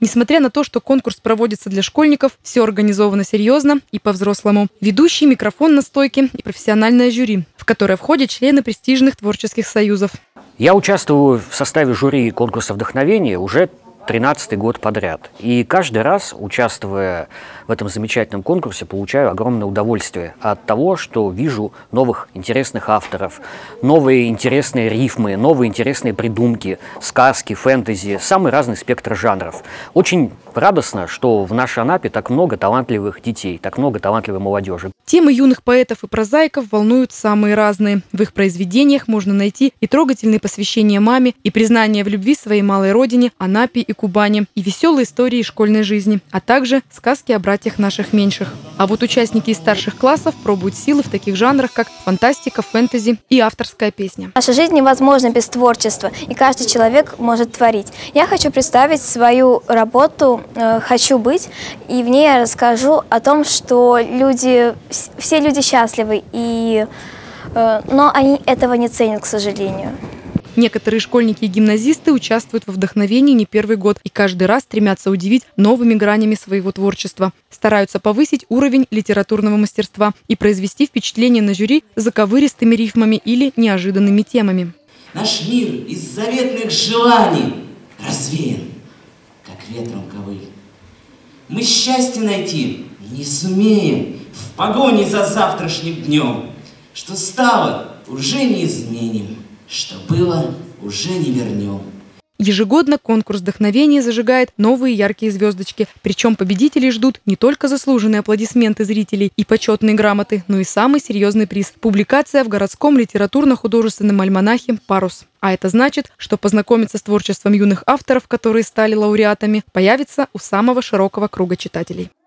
Несмотря на то, что конкурс проводится для школьников, все организовано серьезно и по-взрослому. Ведущий, микрофон на стойке и профессиональное жюри, в которое входят члены престижных творческих союзов. Я участвую в составе жюри конкурса вдохновения уже 13-й год подряд. И каждый раз, участвуя в этом замечательном конкурсе, получаю огромное удовольствие от того, что вижу новых интересных авторов, новые интересные рифмы, новые интересные придумки, сказки, фэнтези, самый разный спектр жанров. Очень радостно, что в нашей Анапе так много талантливых детей, так много талантливой молодежи. Темы юных поэтов и прозаиков волнуют самые разные. В их произведениях можно найти и трогательные посвящения маме, и признание в любви своей малой родине, Анапе и Кубани, и веселые истории школьной жизни, а также сказки о братьях наших меньших. А вот участники из старших классов пробуют силы в таких жанрах, как фантастика, фэнтези и авторская песня. Наша жизнь невозможна без творчества, и каждый человек может творить. Я хочу представить свою работу «Хочу быть», и в ней я расскажу о том, что все люди счастливы, но они этого не ценят, к сожалению. Некоторые школьники и гимназисты участвуют во вдохновении не первый год и каждый раз стремятся удивить новыми гранями своего творчества. Стараются повысить уровень литературного мастерства и произвести впечатление на жюри заковыристыми рифмами или неожиданными темами. Наш мир из заветных желаний развеян, как ветром ковыль. Мы счастье найти не сумеем в погоне за завтрашним днем. Что стало, уже не изменим. Что было, уже не вернем. Ежегодно конкурс вдохновения зажигает новые яркие звездочки. Причем победителей ждут не только заслуженные аплодисменты зрителей и почетные грамоты, но и самый серьезный приз – публикация в городском литературно-художественном альманахе «Парус». А это значит, что познакомиться с творчеством юных авторов, которые стали лауреатами, появится у самого широкого круга читателей.